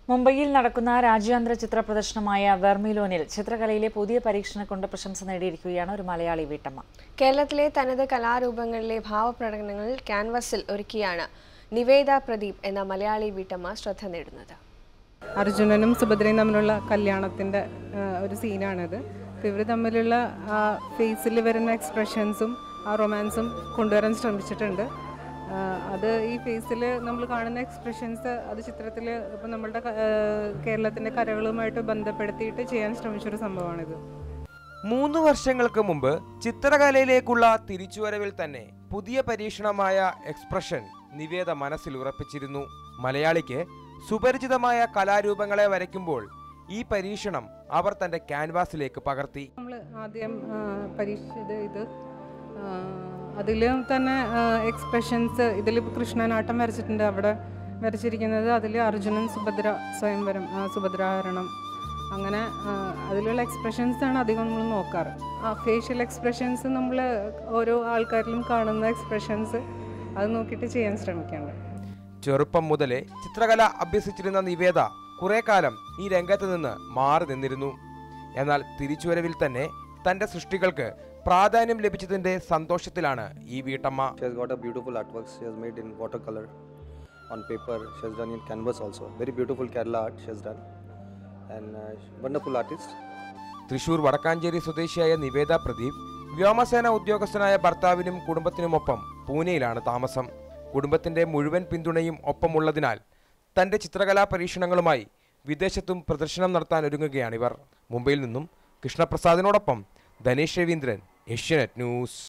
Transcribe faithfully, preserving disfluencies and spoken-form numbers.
മുംബൈയിൽ നടക്കുന്ന രാജ്യാന്തര ചിത്ര പ്രദർശനമായ വെർമിലോനിൽ ചിത്രകലയിലെ പുതിയ പരീക്ഷണം കൊണ്ട് പ്രശംസ നേടിയിരിക്കുകയാണ് ഒരു മലയാളി വീട്ടമ്മ. കേരളത്തിലെ തനത് കലാരൂപങ്ങളിലെ ഭാവപ്രകടനങ്ങൾ ക്യാൻവാസിൽ ഒരുക്കിയാണ് നിവേദ പ്രദീപ് എന്ന മലയാളി വീട്ടമ്മ ശ്രദ്ധ നേടുന്നത്. അർജുനനും സുഭദ്രയും തമ്മിലുള്ള കല്യാണത്തിൻ്റെ ഒരു സീനാണിത്. ഇവർ തമ്മിലുള്ള ആ ഫേസിൽ വരുന്ന എക്സ്പ്രഷൻസും ആ റൊമാൻസും കൊണ്ടുവരാൻ ശ്രമിച്ചിട്ടുണ്ട്. അത് ഈ ഫേസിൽ നമ്മൾ കാണുന്ന എക്സ്പ്രഷൻസ് അത് ചിത്രത്തിൽ ഇപ്പം നമ്മളുടെ കേരളത്തിൻ്റെ കരകളുമായിട്ട് ബന്ധപ്പെടുത്തിയിട്ട് ചെയ്യാൻ ശ്രമിച്ചൊരു സംഭവമാണിത്. മൂന്ന് വർഷങ്ങൾക്ക് മുമ്പ് ചിത്രകലയിലേക്കുള്ള തിരിച്ചുവരവിൽ തന്നെ പുതിയ പരീക്ഷണമായ എക്സ്പ്രഷൻ നിവേദ മനസ്സിൽ ഉറപ്പിച്ചിരുന്നു. മലയാളിക്ക് സുപരിചിതമായ കലാരൂപങ്ങളെ വരയ്ക്കുമ്പോൾ ഈ പരീക്ഷണം അവർ തൻ്റെ ക്യാൻവാസിലേക്ക് പകർത്തി. നമ്മൾ ആദ്യം പരീക്ഷിച്ചത് ഇത് അതിൽ തന്നെ എക്സ്പ്രഷൻസ് ഇതിൽ കൃഷ്ണനാട്ടം വരച്ചിട്ടുണ്ട്. അവിടെ വരച്ചിരിക്കുന്നത് അതിൽ അർജുനൻ സുഭദ്ര സ്വയംവരം സുഭദ്രാഹരണം അങ്ങനെ അതിലുള്ള എക്സ്പ്രഷൻസാണ് അധികം നമ്മൾ നോക്കാറ്. ആ ഫേഷ്യൽ എക്സ്പ്രഷൻസ് നമ്മൾ ഓരോ ആൾക്കാരിലും കാണുന്ന എക്സ്പ്രഷൻസ് അത് നോക്കിയിട്ട് ചെയ്യാൻ ശ്രമിക്കാറുണ്ട്. ചെറുപ്പം മുതലേ ചിത്രകല അഭ്യസിച്ചിരുന്ന നിവേദ കുറെ കാലം ഈ രംഗത്ത് നിന്ന് മാറി നിന്നിരുന്നു. എന്നാൽ തിരിച്ചുവരവിൽ തന്നെ തൻ്റെ സൃഷ്ടികൾക്ക് പ്രാധാന്യം ലഭിച്ചതിന്റെ സന്തോഷത്തിലാണ് ഈ വീട്ടമ്മ. She has got a beautiful artworks she has made in watercolor on paper. She has done in canvas also. Very beautiful Kerala art she has done and uh, wonderful artist. Thrissur Vadakkanchery സ്വദേശിയായ നിവേദ പ്രദീപ് വ്യോമസേന ഉദ്യോഗസ്ഥനായ ഭർത്താവിനും കുടുംബത്തിനുമൊപ്പം പൂനെയിലാണ് താമസം. കുടുംബത്തിന്റെ മുഴുവൻ പിന്തുണയും ഒപ്പമുള്ളതിനാൽ തന്റെ ചിത്രകലാ പരീക്ഷണങ്ങളുമായി വിദേശത്തും പ്രദർശനം നടത്താൻ ഒരുങ്ങുകയാണിവർ. മുംബൈയിൽ നിന്നും കൃഷ്ണപ്രസാദിനോടൊപ്പം ധനേഷ് രവീന്ദ്രൻ, ഏഷ്യാനെറ്റ് ന്യൂസ്.